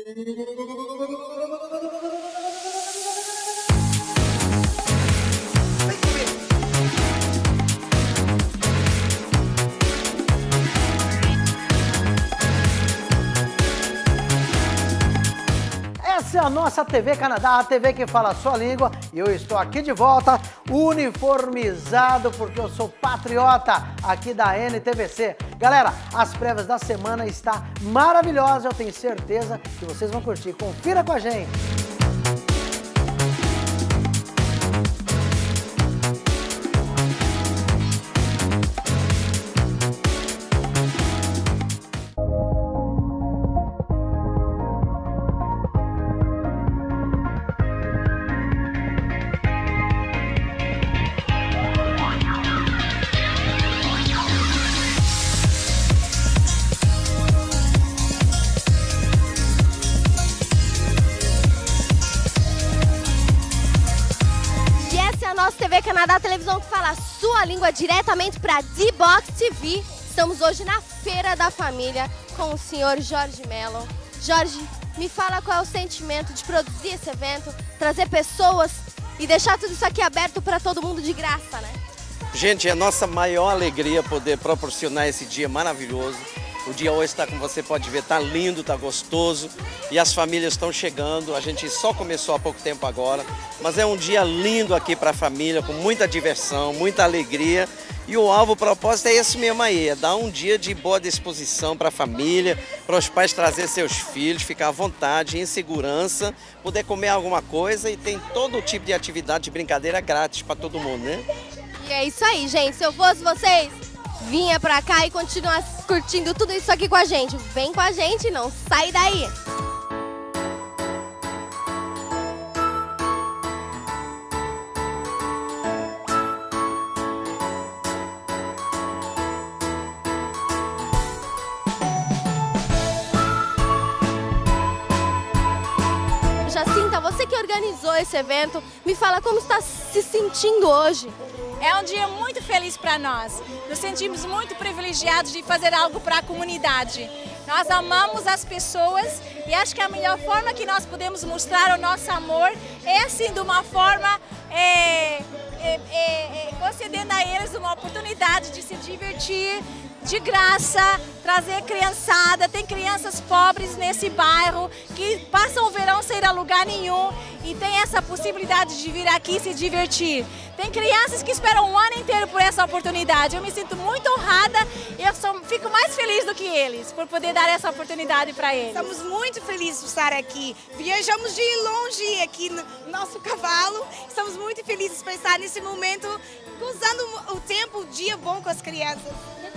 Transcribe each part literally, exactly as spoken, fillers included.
Essa é a nossa T V Canadá, a T V que fala a sua língua, e eu estou aqui de volta, uniformizado, porque eu sou patriota aqui da N T V C. Galera, as prévias da semana está maravilhosa, eu tenho certeza que vocês vão curtir. Confira com a gente. Nossa T V Canadá, a televisão que fala a sua língua, diretamente para D-Box T V. Estamos hoje na Feira da Família com o senhor Jorge Mello. Jorge, me fala qual é o sentimento de produzir esse evento, trazer pessoas e deixar tudo isso aqui aberto para todo mundo de graça, né? Gente, é a nossa maior alegria poder proporcionar esse dia maravilhoso. O dia hoje está, como você pode ver, está lindo, está gostoso e as famílias estão chegando. A gente só começou há pouco tempo agora, mas é um dia lindo aqui para a família, com muita diversão, muita alegria. E o alvo, o propósito é esse mesmo aí, é dar um dia de boa disposição para a família, para os pais trazer seus filhos, ficar à vontade, em segurança, poder comer alguma coisa e tem todo tipo de atividade de brincadeira grátis para todo mundo, né? E é isso aí, gente. Se eu fosse vocês, vinha pra cá e continua curtindo tudo isso aqui com a gente. Vem com a gente, não sai daí! Jacinta, você que organizou esse evento, me fala como está se sentindo hoje. É um dia muito feliz para nós. Nos sentimos muito privilegiados de fazer algo para a comunidade. Nós amamos as pessoas e acho que a melhor forma que nós podemos mostrar o nosso amor é assim, de uma forma é, é, é, é, concedendo a eles uma oportunidade de se divertir de graça, trazer criançada. Tem crianças pobres nesse bairro que passam o verão sem ir a lugar nenhum e tem essa possibilidade de vir aqui se divertir. Tem crianças que esperam um ano inteiro por essa oportunidade. Eu me sinto muito honrada e eu sou, fico mais feliz do que eles por poder dar essa oportunidade para eles. Estamos muito felizes por estar aqui. Viajamos de longe aqui no nosso cavalo. Estamos muito felizes por estar nesse momento, usando o tempo, o dia bom com as crianças.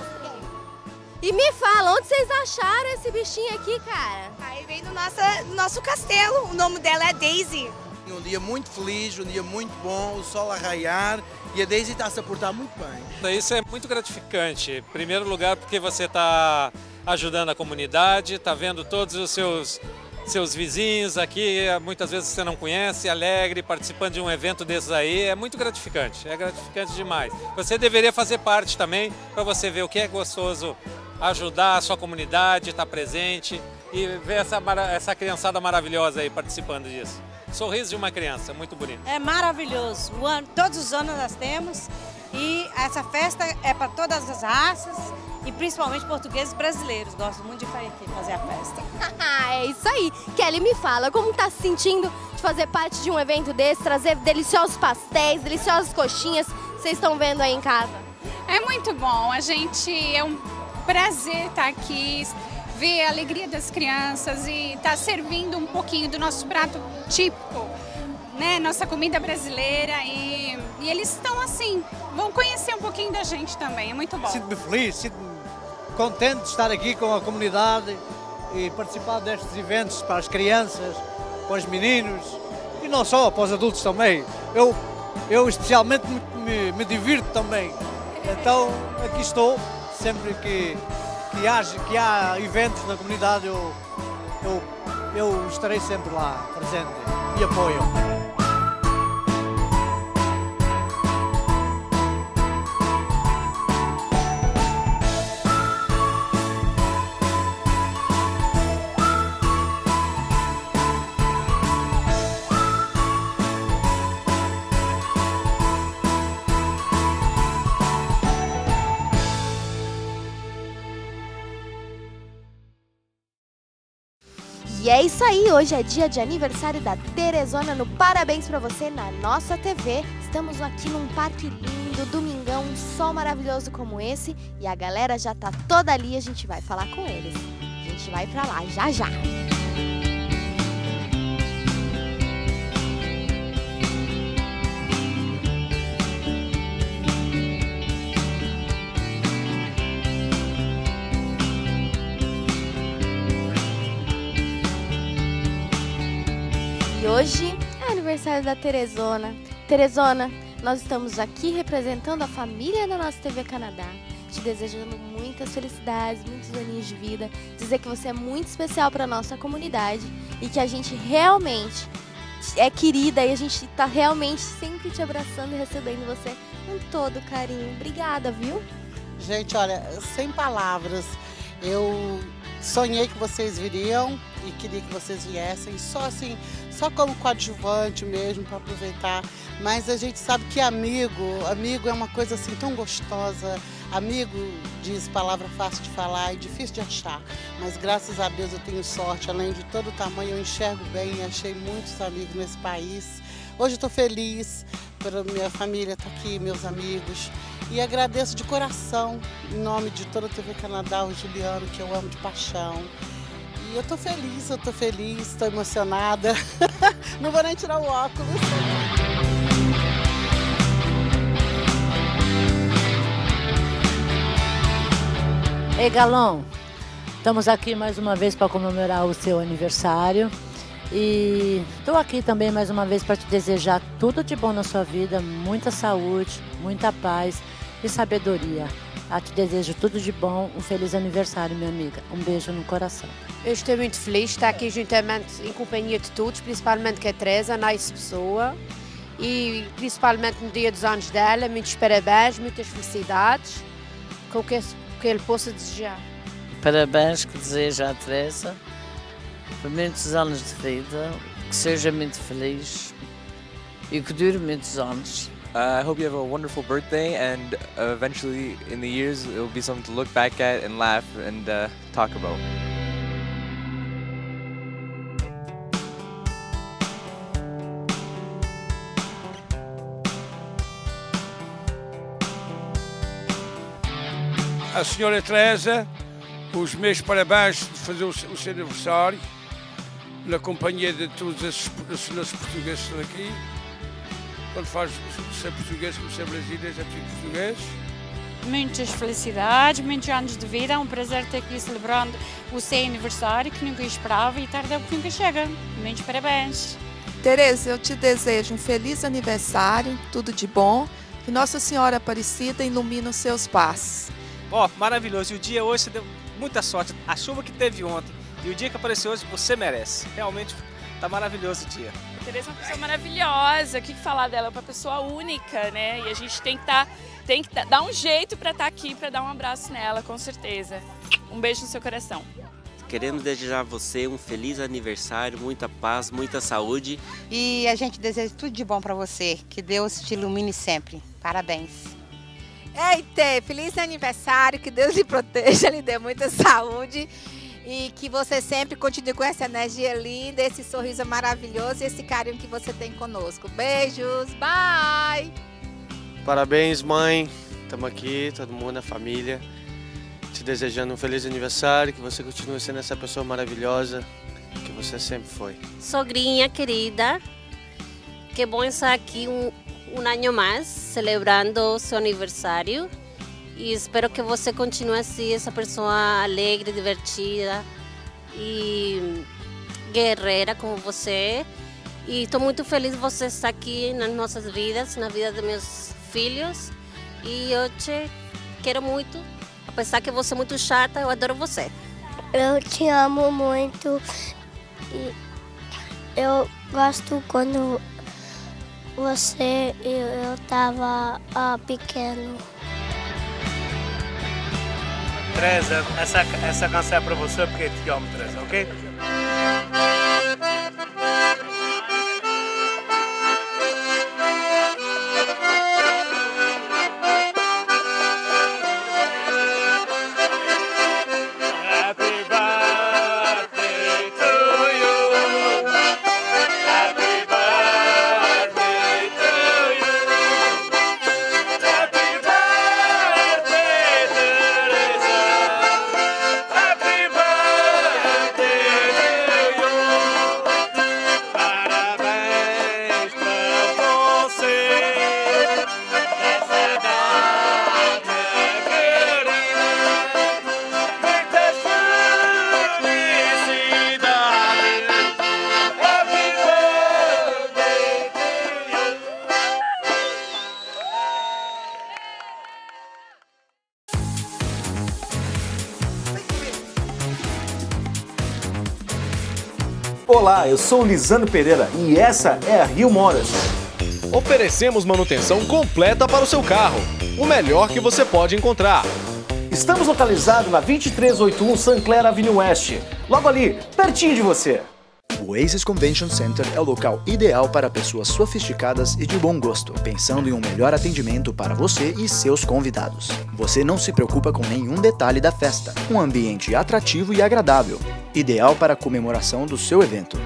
E me fala, onde vocês acharam esse bichinho aqui, cara? Aí vem do nosso, do nosso castelo, o nome dela é Daisy. Um dia muito feliz, um dia muito bom, o sol a raiar e a Daisy está a se portar muito bem. Isso é muito gratificante. Em primeiro lugar porque você está ajudando a comunidade, está vendo todos os seus, seus vizinhos aqui, muitas vezes você não conhece, alegre, participando de um evento desses aí, é muito gratificante, é gratificante demais. Você deveria fazer parte também para você ver o que é gostoso, ajudar a sua comunidade, estar presente e ver essa, essa criançada maravilhosa aí participando disso. Sorriso de uma criança, muito bonito. É maravilhoso. O ano, todos os anos nós temos e essa festa é para todas as raças e principalmente portugueses e brasileiros. Gosto muito de vir aqui fazer a festa. É isso aí. Kelly, me fala, como está se sentindo de fazer parte de um evento desse, trazer deliciosos pastéis, deliciosas coxinhas, vocês estão vendo aí em casa? É muito bom, a gente, é um prazer estar aqui, ver a alegria das crianças e estar servindo um pouquinho do nosso prato típico, né? Nossa comida brasileira e, e eles estão assim, vão conhecer um pouquinho da gente também, é muito bom. Sinto-me feliz, sinto-me contente de estar aqui com a comunidade e participar destes eventos para as crianças, para os meninos e não só, para os adultos também. Eu, eu especialmente me, me, me divirto também, então aqui estou, sempre que Que há, que há eventos na comunidade, eu, eu, eu estarei sempre lá, presente e apoio. E é isso aí, hoje é dia de aniversário da Teresona no Parabéns Pra Você na nossa T V. Estamos aqui num parque lindo, domingão, um sol maravilhoso como esse. E a galera já tá toda ali, a gente vai falar com eles. A gente vai pra lá, já já. E hoje é aniversário da Teresona. Teresona, nós estamos aqui representando a família da nossa T V Canadá, te desejando muitas felicidades, muitos aninhos de vida, dizer que você é muito especial para a nossa comunidade e que a gente realmente é querida e a gente está realmente sempre te abraçando e recebendo você com todo carinho. Obrigada, viu? Gente, olha, sem palavras, eu sonhei que vocês viriam e queria que vocês viessem, só assim, só como coadjuvante mesmo, para aproveitar. Mas a gente sabe que amigo, amigo é uma coisa assim tão gostosa. Amigo, diz palavra fácil de falar e difícil de achar. Mas graças a Deus eu tenho sorte, além de todo o tamanho, eu enxergo bem e achei muitos amigos nesse país. Hoje eu estou feliz pela minha família estar aqui, meus amigos. E agradeço de coração, em nome de toda a T V Canadá, o Juliano, que eu amo de paixão. E eu tô feliz, eu tô feliz, tô emocionada. Não vou nem tirar o óculos. Ei, Galon, estamos aqui mais uma vez para comemorar o seu aniversário. E estou aqui também mais uma vez para te desejar tudo de bom na sua vida, muita saúde, muita paz e sabedoria. Eu te desejo tudo de bom, um feliz aniversário, minha amiga. Um beijo no coração. Eu estou muito feliz de estar aqui juntamente em companhia de todos, principalmente com a Teresa, a nice pessoa. E principalmente no dia dos anos dela, muitos parabéns, muitas felicidades, com o que, que ele possa desejar. Parabéns que desejo à Teresa, por muitos anos de vida, que seja muito feliz e que dure muitos anos. Uh, I hope you have a wonderful birthday, and uh, eventually in the years it will be something to look back at and laugh and uh, talk about. A senhora Teresa, os meus parabéns de fazer o seu aniversário, na companhia de todos esses senhores portugueses que estão aqui. Quando faz ser português, como ser brasileiro, é tudo português. Muitas felicidades, muitos anos de vida. É um prazer estar aqui celebrando o seu aniversário, que nunca esperava e tarde é o que nunca chega. Muitos parabéns. Teresa, eu te desejo um feliz aniversário, tudo de bom. Que Nossa Senhora Aparecida ilumine os seus passos. Ó, oh, maravilhoso. E o dia hoje você deu muita sorte. A chuva que teve ontem e o dia que apareceu hoje você merece. Realmente tá maravilhoso o dia. A Teresa é uma pessoa maravilhosa, o que falar dela? É uma pessoa única, né? E a gente tem que, tá, tem que dar um jeito para estar tá aqui, para dar um abraço nela, com certeza. Um beijo no seu coração. Queremos desejar a você um feliz aniversário, muita paz, muita saúde. E a gente deseja tudo de bom para você, que Deus te ilumine sempre. Parabéns. Eita, feliz aniversário, que Deus lhe proteja, lhe dê muita saúde. E que você sempre continue com essa energia linda, esse sorriso maravilhoso e esse carinho que você tem conosco. Beijos, bye! Parabéns, mãe. Estamos aqui, todo mundo, a família. Te desejando um feliz aniversário, que você continue sendo essa pessoa maravilhosa que você sempre foi. Sogrinha querida, que bom estar aqui um, um ano mais, celebrando seu aniversário. E espero que você continue assim, essa pessoa alegre, divertida e guerreira como você. E estou muito feliz de você estar aqui nas nossas vidas, na vida dos meus filhos. E eu te quero muito, apesar que você é muito chata, eu adoro você. Eu te amo muito e eu gosto quando você e eu estava uh, pequeno. Teresa, essa, essa canção é para você porque te amo, Teresa, ok? Happy birthday to you. Olá, eu sou Lisandro Pereira e essa é a Rio Motors. Oferecemos manutenção completa para o seu carro, o melhor que você pode encontrar. Estamos localizados na vinte e três oitenta e um Saint Clair Avenue West, logo ali, pertinho de você. O Oasis Convention Center é o local ideal para pessoas sofisticadas e de bom gosto, pensando em um melhor atendimento para você e seus convidados. Você não se preocupa com nenhum detalhe da festa, um ambiente atrativo e agradável, ideal para a comemoração do seu evento.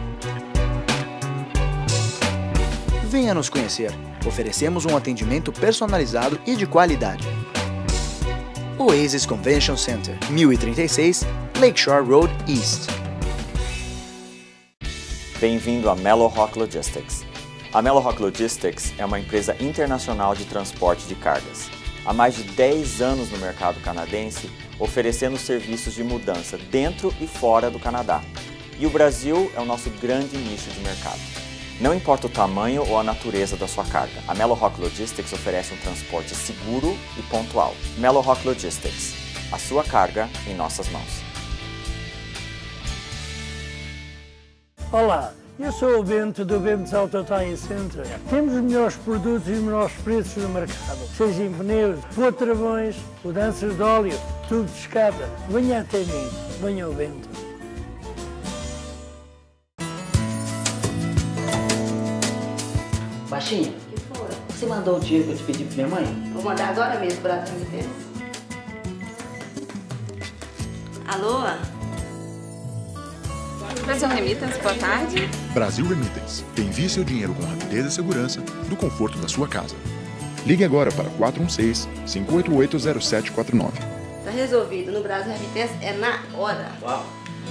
Venha nos conhecer, oferecemos um atendimento personalizado e de qualidade. Oasis Convention Center, mil e trinta e seis, Lakeshore Road East. Bem-vindo a Mellow Rock Logistics. A Mellow Rock Logistics é uma empresa internacional de transporte de cargas. Há mais de dez anos no mercado canadense, oferecendo serviços de mudança dentro e fora do Canadá. E o Brasil é o nosso grande nicho de mercado. Não importa o tamanho ou a natureza da sua carga, a Mellow Rock Logistics oferece um transporte seguro e pontual. Mellow Rock Logistics, a sua carga em nossas mãos. Olá, eu sou o Bento do Bento's Auto Tire Center. Temos os melhores produtos e os melhores preços no mercado. Seja em pneus, potravões, mudanças de óleo, tubo de escape. Venha até mim, venha ao Bento. Baixinha, você mandou o dinheiro que eu te pedi pra minha mãe? Vou mandar agora mesmo para a Remittance. Alô? Brasil Remittance, boa tarde. Brasil Remittance. Envie seu dinheiro com rapidez e segurança do conforto da sua casa. Ligue agora para quatro um seis, cinco oito oito, zero sete quatro nove. Tá resolvido. No Brasil Remittance é na hora. Uau.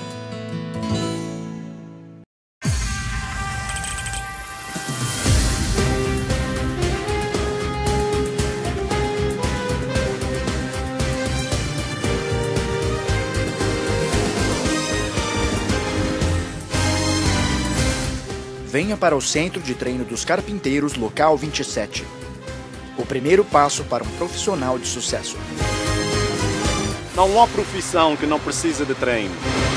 Venha para o Centro de Treino dos Carpinteiros Local vinte e sete. O primeiro passo para um profissional de sucesso. Não há profissão que não precisa de treino.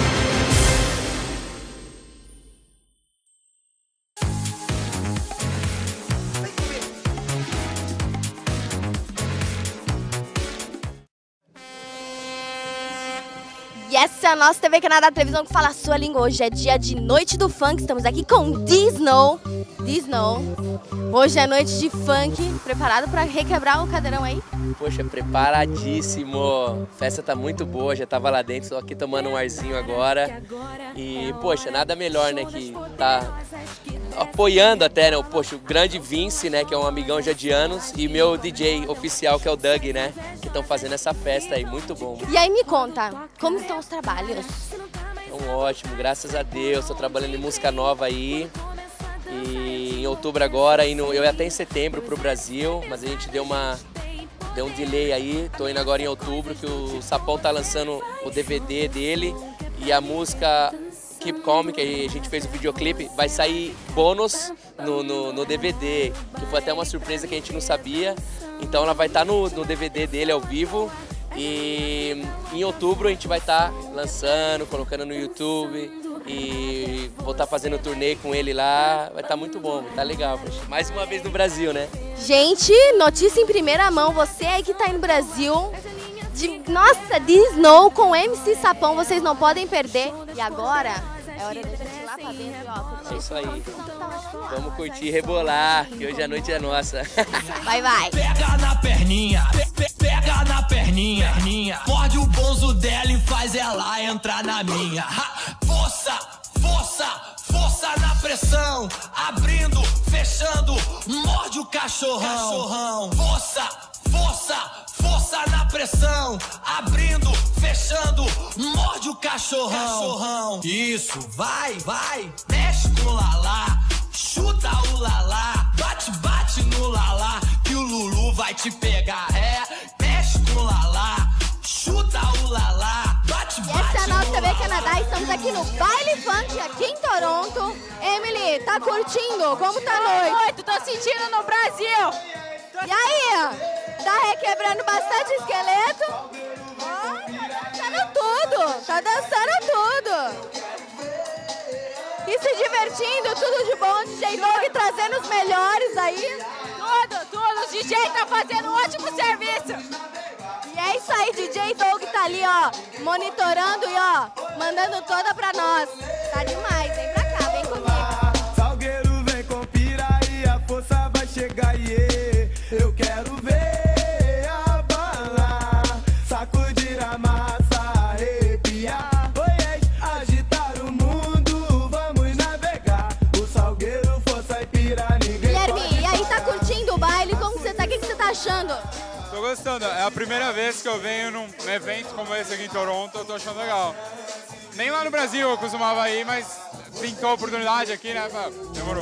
E essa é a nossa T V Canadá, televisão que fala a sua língua. Hoje é dia de Noite do Funk, estamos aqui com Disnow. Disnow. Hoje é noite de funk, preparado para requebrar o cadeirão aí? Poxa, preparadíssimo. A festa tá muito boa, já tava lá dentro, só aqui tomando um arzinho agora. E, poxa, nada melhor, né, que tá apoiando até, né, o, poxa, o grande Vince, né, que é um amigão já de anos, e meu D J oficial, que é o Doug, né, que estão fazendo essa festa aí, muito bom. E aí me conta, como estão os trabalhos? Então, ótimo, graças a Deus, tô trabalhando em música nova aí, e em outubro agora, indo, eu ia até em setembro pro Brasil, mas a gente deu uma... Deu um delay aí, tô indo agora em outubro, que o Sapão tá lançando o D V D dele, e a música Keep Calm, que a gente fez o videoclipe, vai sair bônus no, no, no D V D, que foi até uma surpresa que a gente não sabia. Então ela vai estar no, no D V D dele ao vivo, e em outubro a gente vai estar lançando, colocando no YouTube, e vou estar fazendo turnê com ele lá, vai estar muito bom, tá legal. Mais uma vez no Brasil, né? Gente, notícia em primeira mão, você aí que tá aí no Brasil, de, nossa, Disnow com M C Sapão, vocês não podem perder. E agora é hora da gente ir lá pra dentro, ó, curtir. É isso aí. Vamos curtir e rebolar, que hoje a noite é nossa. Vai, vai. Pega na perninha, pe pega na perninha, perninha. Morde o bonzo dela e faz ela entrar na minha. Ha! Força, força, força na pressão. Abrindo, fechando, morde o cachorrão. cachorrão. Força, força, força na pressão. Abrindo, fechando, morde o cachorrão. cachorrão. Isso, vai, vai, mexe com o lalá. Chuta o lalá, bate, bate no lalá, que o Lulu vai te pegar. É, mexe com o lalá, chuta o lalá, bate, bate. Essa é a nossa T V Canadá, estamos aqui no Baile Funk, aqui em Toronto. Emily, tá curtindo? Como tá a noite? Muito, tô sentindo no Brasil. E aí, tá requebrando bastante esqueleto? Oh, tá dançando tudo, tá dançando tudo. E e se divertindo, tudo de bom. D J Doug trazendo os melhores aí. Tudo, tudo. O D J tá fazendo um ótimo serviço. E é isso aí, D J Doug tá ali, ó, monitorando e, ó, mandando toda pra nós. Tá demais, vem pra cá, vem comigo. Salgueiro vem com piraí, a força vai chegar, e eu quero ver abalar, sacudir a massa, arrepiar, oi, agitar o mundo, vamos navegar. O Salgueiro, força e pira, ninguém. Guilherme, e aí, tá curtindo o baile? Como você tá? O que que você tá achando? Tô gostando, é a primeira vez que eu venho num evento como esse aqui em Toronto, eu tô achando legal. Nem lá no Brasil eu costumava ir, mas pintou a oportunidade aqui, né? Demorou.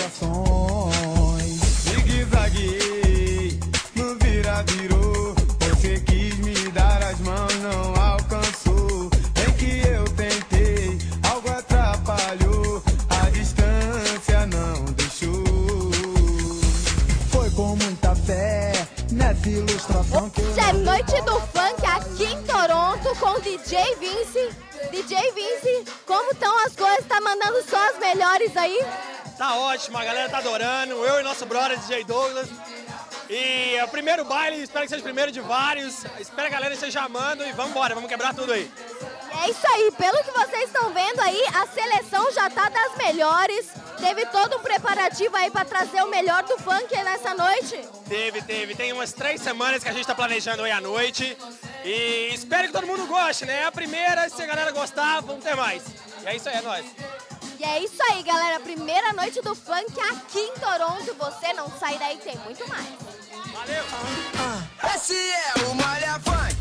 Zigue-zague, no vira virou, você quis me dar as mãos, não alcançou. Bem que eu tentei, algo atrapalhou, a distância não deixou. Foi com muita fé. Hoje é noite do funk aqui em Toronto com o D J Vince. D J Vince, como estão as coisas? Tá mandando só as melhores aí? Tá ótimo, a galera tá adorando. Eu e nosso brother D J Douglas. E é o primeiro baile, espero que seja o primeiro de vários. Espero que a galera esteja amando e vamos embora, vamos quebrar tudo aí. É isso aí, pelo que vocês estão vendo aí, a seleção já tá das melhores. Teve todo um preparativo aí pra trazer o melhor do funk nessa noite? Teve, teve. Tem umas três semanas que a gente tá planejando aí à noite. E espero que todo mundo goste, né? É a primeira, se a galera gostar, vamos ter mais. E é isso aí, é nóis. E é isso aí, galera. Primeira noite do funk aqui em Toronto. Você não sai daí, tem muito mais. Valeu! Esse é o Malha Funk.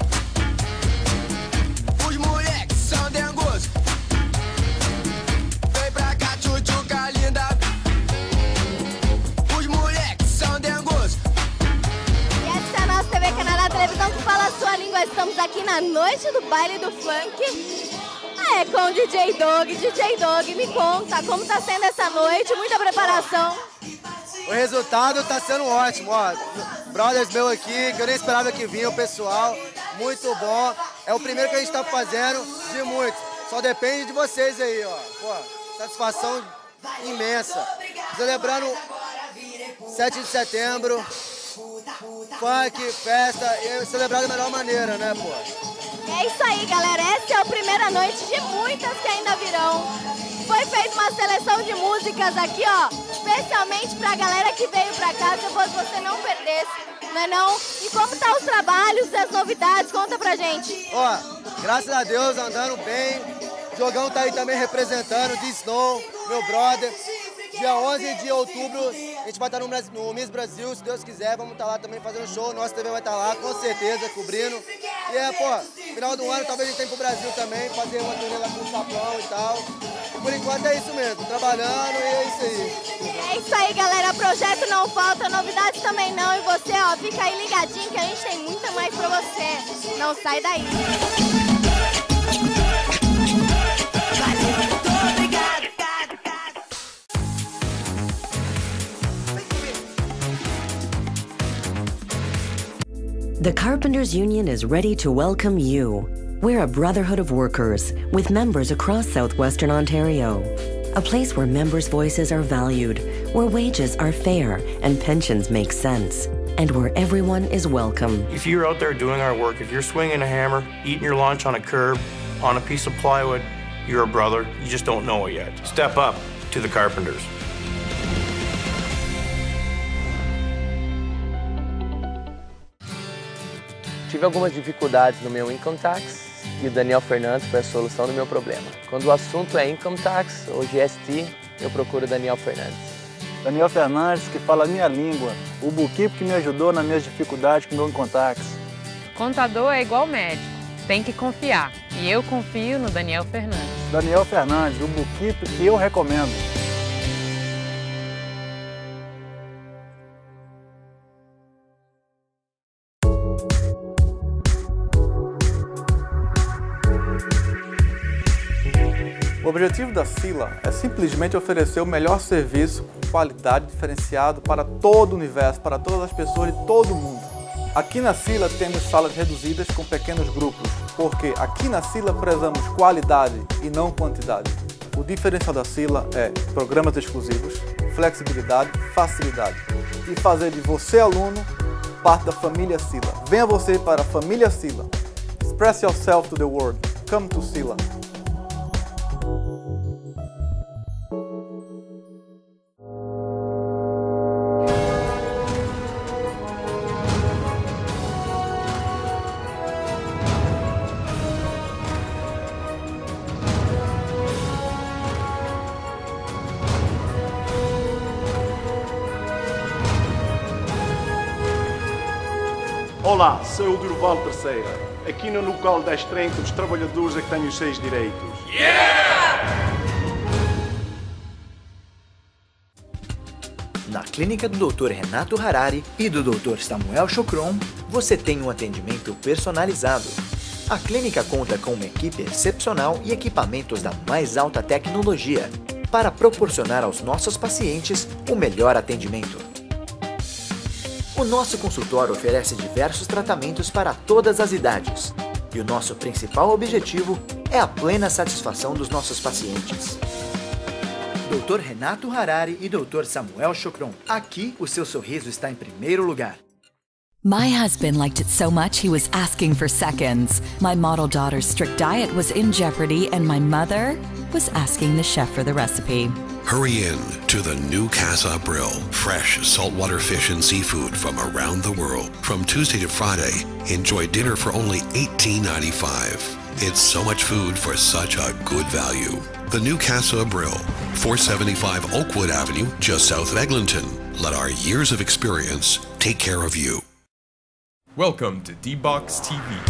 Os moleques são dengosos. Vem pra cá, tchutchuca linda. Os moleques são dengosos. E essa é a nossa T V Canadá, a televisão que fala a sua língua. Estamos aqui na noite do baile do funk. É, com o D J Doug. D J Doug, me conta como tá sendo essa noite, muita preparação. O resultado tá sendo ótimo, ó. Brothers meu aqui, que eu nem esperava que vinha, o pessoal, muito bom. É o primeiro que a gente tá fazendo de muitos. Só depende de vocês aí, ó. Pô, satisfação imensa. Celebrando sete de setembro, funk, festa, e celebrar da melhor maneira, né, pô? É isso aí, galera. Essa é a primeira noite de muitas que ainda virão. Foi feita uma seleção de músicas aqui, ó, especialmente pra galera que veio pra cá, se fosse você não perdesse, não é não? E como tá os trabalhos, as novidades? Conta pra gente. Ó, graças a Deus, andando bem. Jogão tá aí também representando, de Snow, meu brother. Dia onze de outubro, a gente vai estar no, no Miss Brasil, se Deus quiser, vamos estar lá também fazendo show, nossa T V vai estar lá, com certeza, cobrindo. E é, pô, final do ano talvez a gente tenha pro Brasil também, fazer uma turnê lá com o Sapão e tal. Por enquanto é isso mesmo, trabalhando e é isso aí. É isso aí, galera, projeto não falta, novidades também não. E você, ó, fica aí ligadinho que a gente tem muita mais pra você. Não sai daí. The Carpenters Union is ready to welcome you. We're a brotherhood of workers with members across southwestern Ontario. A place where members' voices are valued, where wages are fair and pensions make sense, and where everyone is welcome. If you're out there doing our work, if you're swinging a hammer, eating your lunch on a curb, on a piece of plywood, you're a brother. You just don't know it yet. Step up to the Carpenters. Tive algumas dificuldades no meu income tax e o Daniel Fernandes foi a solução do meu problema. Quando o assunto é income tax ou G S T, eu procuro o Daniel Fernandes. Daniel Fernandes, que fala a minha língua, o bookkeeper que me ajudou nas minhas dificuldades com o meu income tax. Contador é igual médico, tem que confiar. E eu confio no Daniel Fernandes. Daniel Fernandes, o bookkeeper que eu recomendo. O objetivo da Sila é simplesmente oferecer o melhor serviço com qualidade diferenciado para todo o universo, para todas as pessoas de todo o mundo. Aqui na Sila temos salas reduzidas com pequenos grupos, porque aqui na Sila prezamos qualidade e não quantidade. O diferencial da Sila é programas exclusivos, flexibilidade, facilidade e fazer de você, aluno, parte da família Sila. Venha você para a família Sila. Express yourself to the world. Come to Sila. Olá, sou o Durval Terceira. Aqui no local dez trinta, os trabalhadores é que têm os seus direitos. Yeah! Na clínica do doutor Renato Harari e do doutor Samuel Chocron, você tem um atendimento personalizado. A clínica conta com uma equipe excepcional e equipamentos da mais alta tecnologia para proporcionar aos nossos pacientes o melhor atendimento. O nosso consultório oferece diversos tratamentos para todas as idades e o nosso principal objetivo é a plena satisfação dos nossos pacientes. doutor Renato Harari e doutor Samuel Chocron. Aqui, o seu sorriso está em primeiro lugar. My husband liked it so much he was asking for seconds. My model daughter's strict diet was in jeopardy and my mother was asking the chef for the recipe. Hurry in to the new Casa Brill. Fresh saltwater fish and seafood from around the world. From Tuesday to Friday, enjoy dinner for only eighteen ninety-five. It's so much food for such a good value. The new Casa Brill, four seventy-five Oakwood Avenue, just south of Eglinton. Let our years of experience take care of you. Welcome to D-Box T V.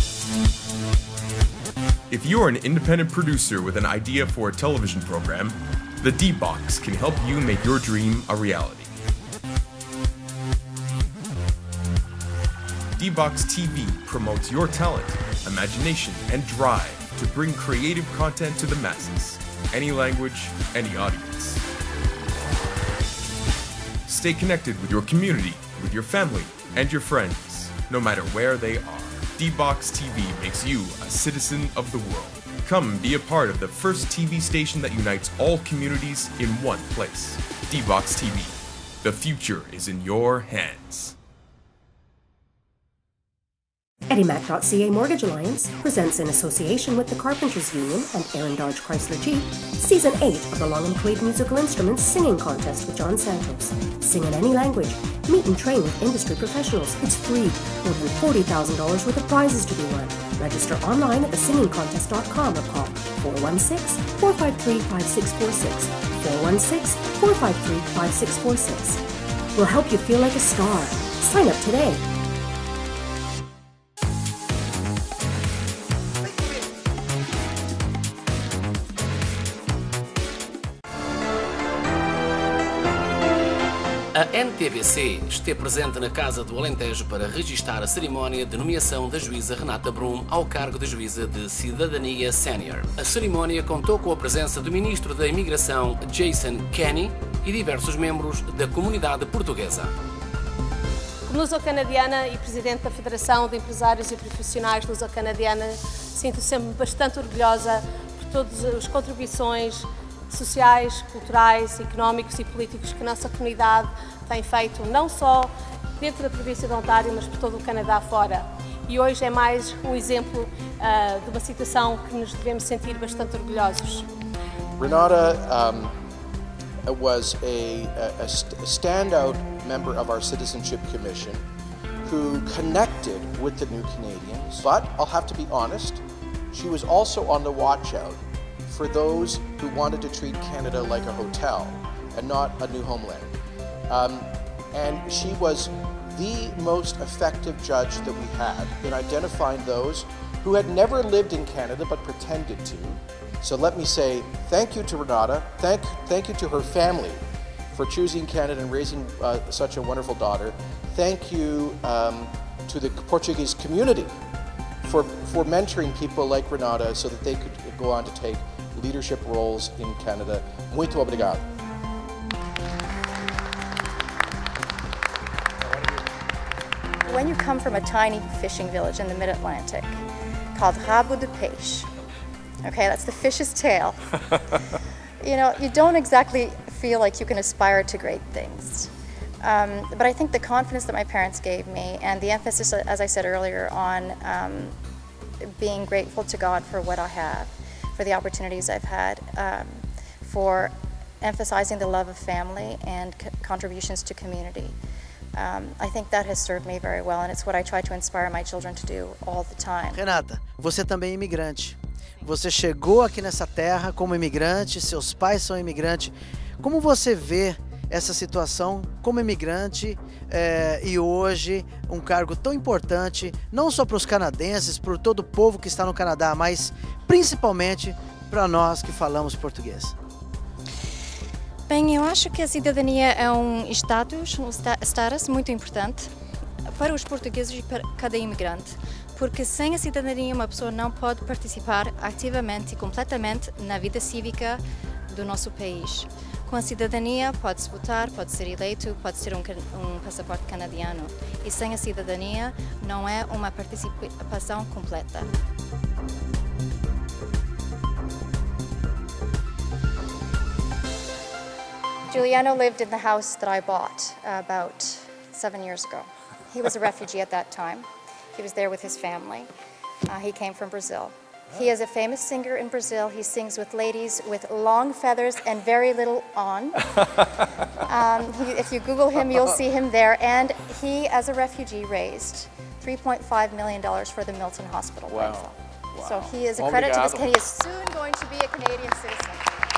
If you're an independent producer with an idea for a television program, the D-Box can help you make your dream a reality. D-Box T V promotes your talent, imagination, and drive to bring creative content to the masses. Any language, any audience. Stay connected with your community, with your family, and your friends, no matter where they are. D-Box T V makes you a citizen of the world. Come be a part of the first T V station that unites all communities in one place. D-Box T V. The future is in your hands. EddieMac.ca Mortgage Alliance presents, in association with the Carpenters Union and Aaron Dodge Chrysler Jeep, Season eight of the Long and McQuaid Musical Instruments Singing Contest with John Santos. Sing in any language. Meet and train with industry professionals. It's free. More than forty thousand dollars worth of prizes to be won. Register online at the singing contest dot com or call four one six, four five three, five six four six, four one six, four five three, five six four six. We'll help you feel like a star. Sign up today. A N T V C esteve presente na Casa do Alentejo para registar a cerimónia de nomeação da juíza Renata Brum ao cargo de juíza de Cidadania Sénior. A cerimónia contou com a presença do Ministro da Imigração, Jason Kenney, e diversos membros da comunidade portuguesa. Como luso-canadiana e Presidente da Federação de Empresários e Profissionais luso-canadiana, sinto-me sempre bastante orgulhosa por todas as contribuições sociais, culturais, económicos e políticos que a nossa comunidade tem feito, não só dentro da província de Ontário, mas por todo o Canadá fora. E hoje é mais um exemplo uh, de uma situação que nos devemos sentir bastante orgulhosos. Renata um, was a, a, a standout member of our Citizenship Commission who connected with the New Canadians, but I'll have to be honest, she was also on the watch out for those who wanted to treat Canada like a hotel and not a new homeland. Um, and she was the most effective judge that we had in identifying those who had never lived in Canada but pretended to. So let me say thank you to Renata, thank, thank you to her family for choosing Canada and raising uh, such a wonderful daughter. Thank you um, to the Portuguese community for, for mentoring people like Renata so that they could go on to take leadership roles in Canada. Muito obrigado. When you come from a tiny fishing village in the mid-Atlantic called Rabo de Peixe, okay, that's the fish's tail, you know, you don't exactly feel like you can aspire to great things. Um, but I think the confidence that my parents gave me and the emphasis, as I said earlier, on um, being grateful to God for what I have, for the opportunities I've had, um, for emphasizing the love of family and co contributions to community. Um, I think that has served me very well, and it's what I try to inspire my children to do all the time. Renata, você também é imigrante. Você chegou aqui nessa terra como imigrante, seus pais são imigrantes. Como você vê essa situação como imigrante é, e hoje um cargo tão importante, não só para os canadenses, para todo o povo que está no Canadá, mas principalmente para nós que falamos português? Bem, eu acho que a cidadania é um status, um status muito importante para os portugueses e para cada imigrante, porque sem a cidadania uma pessoa não pode participar ativamente e completamente na vida cívica do nosso país. Com a cidadania pode-se votar, pode ser eleito, pode ser um, um passaporte canadiano. E sem a cidadania não é uma participação completa. Giuliano lived in the house that I bought uh, about seven years ago. He was a refugee at that time. He was there with his family. Uh, he came from Brazil. He is a famous singer in Brazil. He sings with ladies with long feathers and very little on. um, he, if you Google him, you'll see him there. And he, as a refugee, raised three point five million dollars for the Milton Hospital. Wow. Wow. So he is a credit to this. He is soon going to be a Canadian citizen.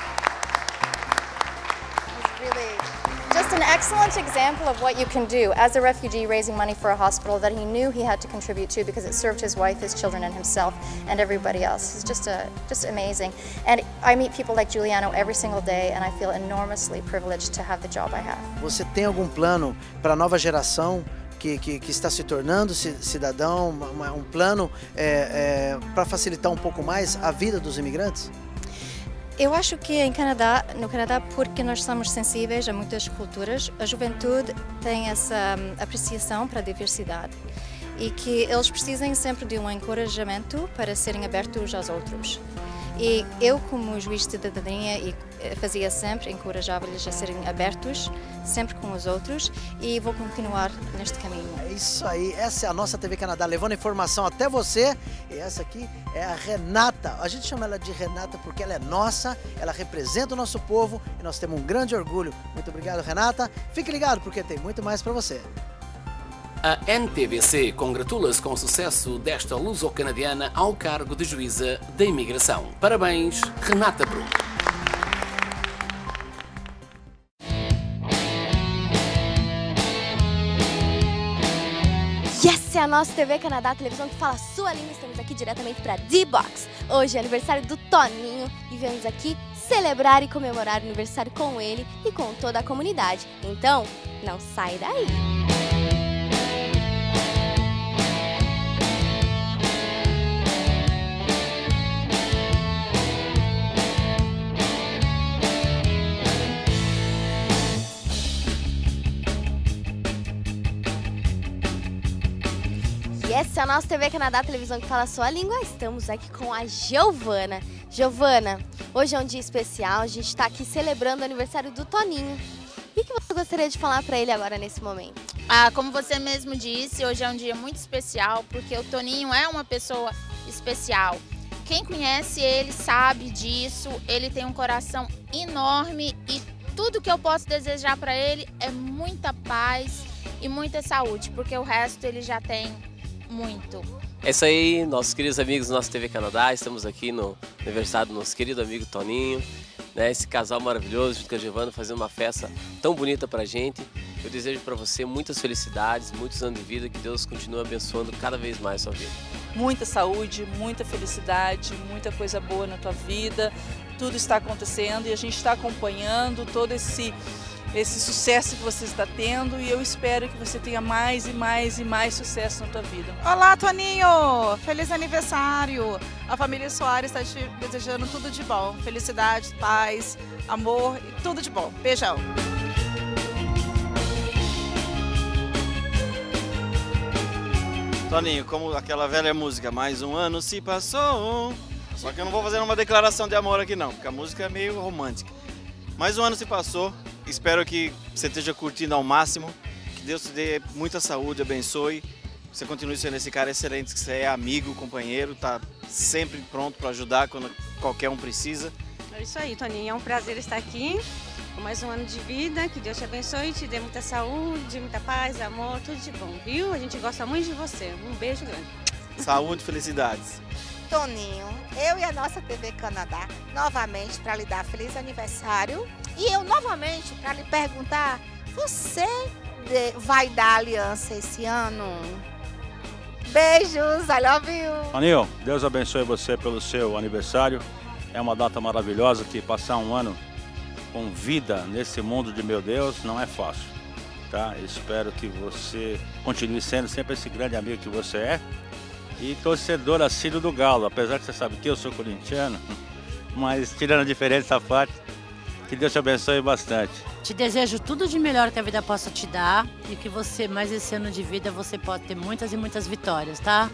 He's really just an excellent example of what you can do as a refugee raising money for a hospital that he knew he had to contribute to because it served his wife, his children, and himself, and everybody else. It's just, a, just amazing. And I meet people like Giuliano every single day, and I feel enormously privileged to have the job I have. Você tem algum plano para a nova geração que, que, que está se tornando cidadão, uma, um plano é, é, para facilitar um pouco mais a vida dos imigrantes? Eu acho que em Canadá, no Canadá, porque nós somos sensíveis a muitas culturas, a juventude tem essa um, apreciação para a diversidade e que eles precisam sempre de um encorajamento para serem abertos aos outros. E eu, como juiz de cidadania, fazia sempre, encorajava-lhes a serem abertos, sempre com os outros, e vou continuar neste caminho. É isso aí, essa é a nossa T V Canadá, levando informação até você. E essa aqui é a Renata. A gente chama ela de Renata porque ela é nossa, ela representa o nosso povo e nós temos um grande orgulho. Muito obrigado, Renata. Fique ligado porque tem muito mais para você. A N T V C congratula-se com o sucesso desta luso-canadiana ao cargo de juíza da imigração. Parabéns, Renata Brum. Yes, é a nossa T V Canadá, a televisão que fala a sua língua. Estamos aqui diretamente para D-Box. Hoje é aniversário do Toninho e viemos aqui celebrar e comemorar o aniversário com ele e com toda a comunidade. Então, não sai daí! Essa é a nossa T V Canadá, a televisão que fala a sua língua. Estamos aqui com a Giovana. Giovana, hoje é um dia especial, a gente está aqui celebrando o aniversário do Toninho. E o que você gostaria de falar para ele agora nesse momento? Ah, como você mesmo disse, hoje é um dia muito especial, porque o Toninho é uma pessoa especial. Quem conhece ele sabe disso, ele tem um coração enorme e tudo que eu posso desejar para ele é muita paz e muita saúde, porque o resto ele já tem muito. É isso aí, nossos queridos amigos do nosso T V Canadá, estamos aqui no aniversário do nosso querido amigo Toninho, né, esse casal maravilhoso junto com a Giovana fazendo uma festa tão bonita pra gente. Eu desejo para você muitas felicidades, muitos anos de vida, que Deus continue abençoando cada vez mais a sua vida. Muita saúde, muita felicidade, muita coisa boa na tua vida, tudo está acontecendo e a gente está acompanhando todo esse esse sucesso que você está tendo e eu espero que você tenha mais e mais e mais sucesso na tua vida. Olá, Toninho! Feliz aniversário! A família Soares está te desejando tudo de bom. Felicidade, paz, amor e tudo de bom. Beijão! Toninho, como aquela velha música, mais um ano se passou, Só que eu não vou fazer uma declaração de amor aqui não, porque a música é meio romântica. Mas um ano se passou, espero que você esteja curtindo ao máximo, que Deus te dê muita saúde, abençoe, que você continue sendo esse cara excelente, que você é amigo, companheiro, tá sempre pronto para ajudar quando qualquer um precisa. É isso aí, Toninho, é um prazer estar aqui, com mais um ano de vida, que Deus te abençoe, te dê muita saúde, muita paz, amor, tudo de bom, viu? A gente gosta muito de você, um beijo grande. Saúde, felicidades. Toninho, eu e a nossa T V Canadá, novamente para lhe dar feliz aniversário. E eu novamente para lhe perguntar, você vai dar aliança esse ano? Beijos, I love you. Toninho, Deus abençoe você pelo seu aniversário. É uma data maravilhosa que passar um ano com vida nesse mundo de meu Deus não é fácil, tá? Espero que você continue sendo sempre esse grande amigo que você é. E torcedor assíduo do Galo, apesar que você sabe que eu sou corintiano, mas tirando a diferença essa parte, que Deus te abençoe bastante. Te desejo tudo de melhor que a vida possa te dar e que você, mais esse ano de vida, você pode ter muitas e muitas vitórias, tá?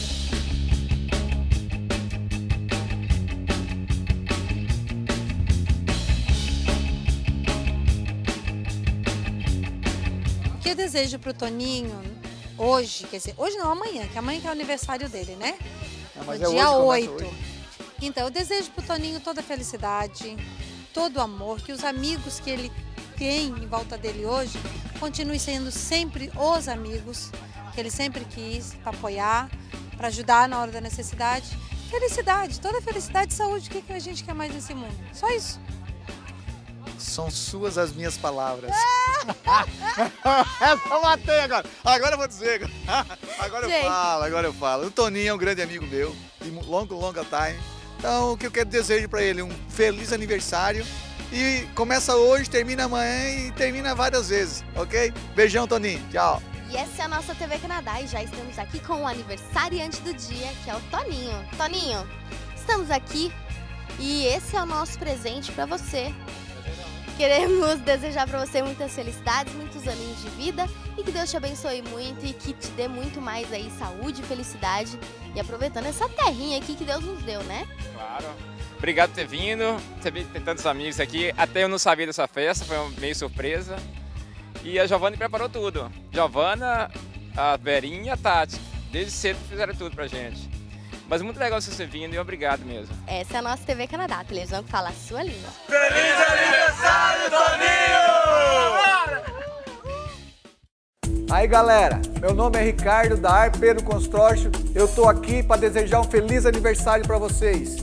O que eu desejo pro Toninho hoje, quer dizer, hoje não, amanhã, que amanhã que é o aniversário dele, né? Não, mas no é dia hoje, oito. Então, eu desejo pro Toninho toda a felicidade, todo o amor, que os amigos que ele tem em volta dele hoje continuem sendo sempre os amigos que ele sempre quis, para apoiar, para ajudar na hora da necessidade. Felicidade, toda felicidade e saúde, o que, que a gente quer mais nesse mundo? Só isso. São suas as minhas palavras. Essa eu matei agora. Agora eu vou dizer. Agora eu falo, agora eu falo. O Toninho é um grande amigo meu, de longo, longa time. Então, o que eu quero desejo para ele? Um feliz aniversário. E começa hoje, termina amanhã e termina várias vezes, ok? Beijão, Toninho. Tchau. E essa é a nossa T V Canadá e já estamos aqui com o aniversariante do dia, que é o Toninho. Toninho, estamos aqui e esse é o nosso presente para você. Queremos desejar para você muitas felicidades, muitos aninhos de vida e que Deus te abençoe muito e que te dê muito mais aí saúde, felicidade e aproveitando essa terrinha aqui que Deus nos deu, né? Claro. Obrigado por ter vindo, ter tantos amigos aqui. Até eu não sabia dessa festa, foi meio surpresa. E a Giovana preparou tudo. Giovana, a Verinha e a Tati, desde cedo fizeram tudo pra gente. Mas muito legal você ter vindo e obrigado mesmo. Essa é a nossa T V Canadá, a televisão que fala a sua língua. Feliz aniversário, Toninho! Aí galera, meu nome é Ricardo da Ar Pedro Consórcio. Eu tô aqui para desejar um feliz aniversário para vocês.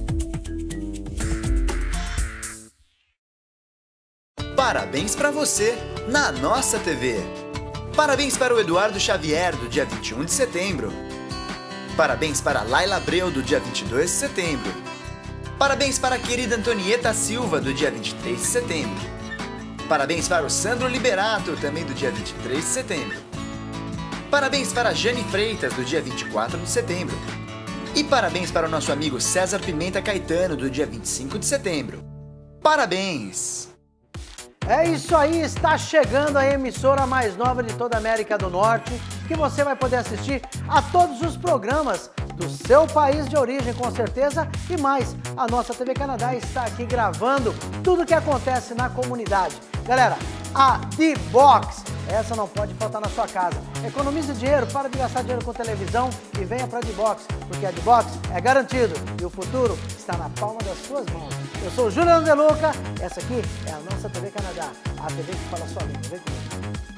Parabéns para você na nossa T V. Parabéns para o Eduardo Xavier, do dia vinte e um de setembro. Parabéns para a Laila Abreu, do dia vinte e dois de setembro. Parabéns para a querida Antonieta Silva, do dia vinte e três de setembro. Parabéns para o Sandro Liberato, também do dia vinte e três de setembro. Parabéns para a Jane Freitas, do dia vinte e quatro de setembro. E parabéns para o nosso amigo César Pimenta Caetano, do dia vinte e cinco de setembro. Parabéns! É isso aí, está chegando a emissora mais nova de toda a América do Norte, que você vai poder assistir a todos os programas do seu país de origem, com certeza, e mais. A nossa T V Canadá está aqui gravando tudo o que acontece na comunidade. Galera, a D-Box, essa não pode faltar na sua casa. Economize dinheiro, para de gastar dinheiro com televisão e venha para a D-Box, porque a D-Box é garantido e o futuro está na palma das suas mãos. Eu sou o Juliano De Luca, essa aqui é a nossa T V Canadá, a T V que fala a sua língua. Vem comigo.